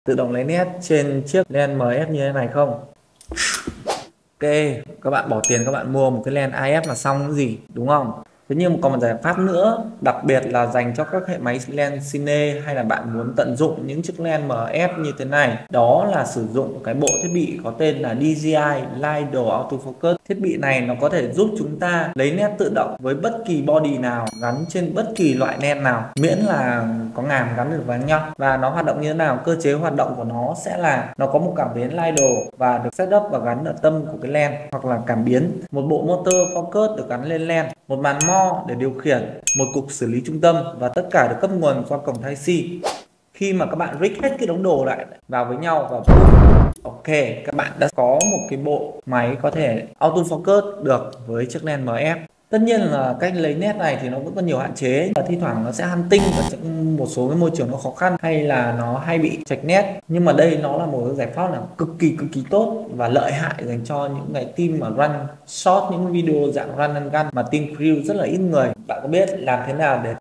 tự động lấy nét trên chiếc len MF như thế này không? Ok, các bạn bỏ tiền các bạn mua một cái len AF là xong cái gì, đúng không? Thế nhưng còn một giải pháp nữa, đặc biệt là dành cho các hệ máy len cine hay là bạn muốn tận dụng những chiếc len MF như thế này, đó là sử dụng cái bộ thiết bị có tên là DJI Lidar Autofocus. Thiết bị này nó có thể giúp chúng ta lấy nét tự động với bất kỳ body nào gắn trên bất kỳ loại len nào, miễn là có ngàm gắn được vào nhau. Và nó hoạt động như thế nào? Cơ chế hoạt động của nó sẽ là nó có một cảm biến Lidar và được setup và gắn ở tâm của cái len hoặc là cảm biến, một bộ motor focus được gắn lên len, một màn mo để điều khiển, một cục xử lý trung tâm và tất cả được cấp nguồn qua cổng Type-C. Khi mà các bạn rig hết cái đống đồ lại vào với nhau và ok, các bạn đã có một cái bộ máy có thể auto focus được với chiếc len MF. Tất nhiên là cách lấy nét này thì nó vẫn có nhiều hạn chế, và thi thoảng nó sẽ hunting và một số cái môi trường nó khó khăn hay là nó hay bị chệch nét, nhưng mà đây nó là một cái giải pháp là cực kỳ tốt và lợi hại dành cho những cái team mà run short, những video dạng run and gun mà team crew rất là ít người. Bạn có biết làm thế nào để